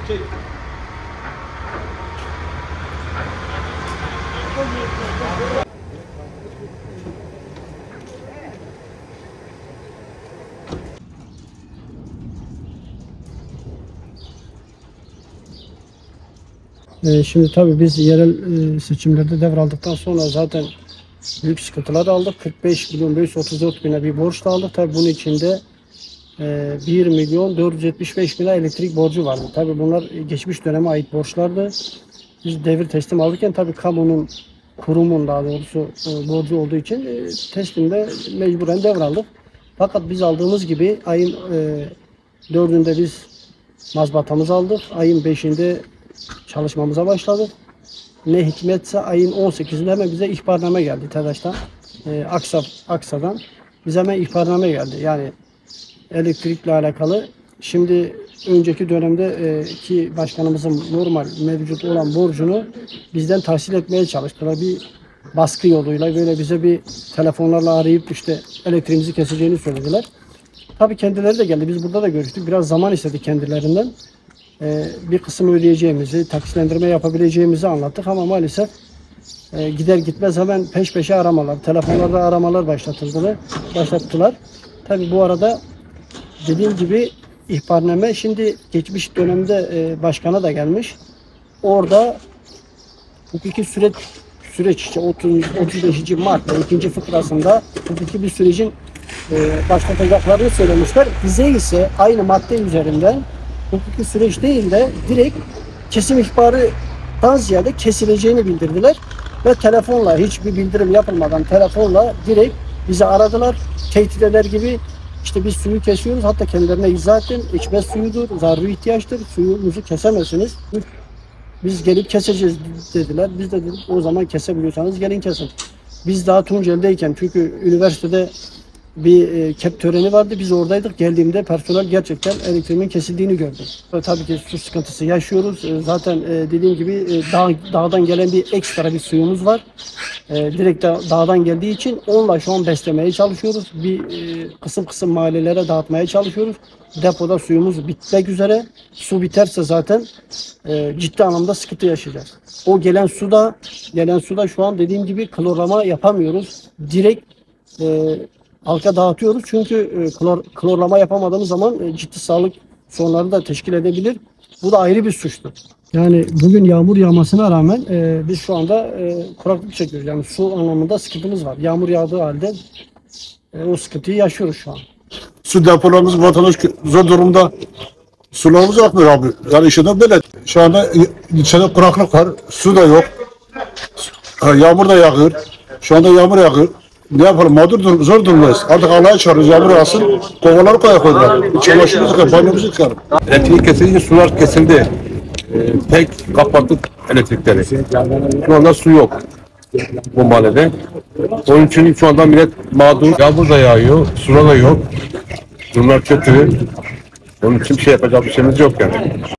Çek. Şimdi tabii biz yerel seçimlerde devraldıktan sonra zaten büyük sıkıntılar aldık. 45 milyon 534 bine bir borç da aldık. Tabii bunun içinde 1 milyon 475 bine elektrik borcu vardı. Tabii bunlar geçmiş döneme ait borçlardı. Biz devir teslim alırken tabii kamunun, kurumun daha doğrusu borcu olduğu için teslimde mecburen devraldık. Fakat biz aldığımız gibi ayın 4'ünde biz mazbatamızı aldık. Ayın 5'inde çalışmamıza başladık. Ne hikmetse ayın 18'inde hemen bize ihbarname geldi TEDAŞ'tan, Aksa'dan. Bize hemen ihbarname geldi. Yani elektrikle alakalı. Şimdi önceki dönemde ki başkanımızın normal mevcut olan borcunu bizden tahsil etmeye çalıştılar. Bir baskı yoluyla böyle bize bir telefonlarla arayıp işte elektriğimizi keseceğini söylediler. Tabii kendileri de geldi. Biz burada da görüştük. Biraz zaman istedik kendilerinden. Bir kısım ödeyeceğimizi, taksitlendirme yapabileceğimizi anlattık ama maalesef gider gitmez hemen peş peşe aramalar, telefonlarda aramalar başlattılar. Tabii bu arada dediğim gibi ihbarname şimdi geçmiş dönemde başkana da gelmiş. Orada hukuki süreç işte 35. madde 2. fıkrasında hukuki bir sürecin başlatacaklarını söylemişler. Bize ise aynı madde üzerinden hukuki süreç değil de direkt kesim ihbarından ziyade kesileceğini bildirdiler. Ve telefonla hiçbir bildirim yapılmadan telefonla direkt bizi aradılar. Tehdit eder gibi işte biz suyu kesiyoruz. Hatta kendilerine izah ettim. İçme suyudur, zaruri ihtiyaçtır. Suyumuzu kesemezsiniz. Biz gelip keseceğiz dediler. Biz de dedik o zaman kesebiliyorsanız gelin kesin. Biz daha Tunceli'deyken çünkü üniversitede bir kep töreni vardı. Biz oradaydık. Geldiğimde personel gerçekten elektriğin kesildiğini gördü. Tabii ki su sıkıntısı yaşıyoruz. Zaten dediğim gibi dağdan gelen bir ekstra bir suyumuz var. Direkt dağdan geldiği için onunla şu an beslemeye çalışıyoruz. Bir kısım mahallelere dağıtmaya çalışıyoruz. Depoda suyumuz bitmek üzere. Su biterse zaten ciddi anlamda sıkıntı yaşayacağız. O gelen suda şu an dediğim gibi klorlama yapamıyoruz. Direkt halka dağıtıyoruz çünkü klorlama yapamadığımız zaman ciddi sağlık sorunları da teşkil edebilir. Bu da ayrı bir suçtur. Yani bugün yağmur yağmasına rağmen biz şu anda kuraklık çekiyoruz. Yani su anlamında sıkıntımız var. Yağmur yağdığı halde o sıkıntıyı yaşıyoruz şu an. Su depolarımız vatandaş zor durumda. Sularımız akmıyor abi. Yani işte böyle. Şu anda içeride kuraklık var. Su da yok. Yağmur da yağıyor. Şu anda yağmur yağıyor. Ne yapalım? Zor durumdayız. Artık Allah'a çağırıyoruz. Yağmur yağsın. Kovaları koyalım. Çamaşırımızı yıkar, banyomuzu yıkar. Elektriği kesilince sular kesildi. Tek kapattık elektrikleri. Şu anda su yok bu mahallede. Onun için şu anda millet mağdur. Yağmur da yağıyor, sular da yok. Durumlar kötü. Onun için bir şey yapacak bir şeyimiz yok yani.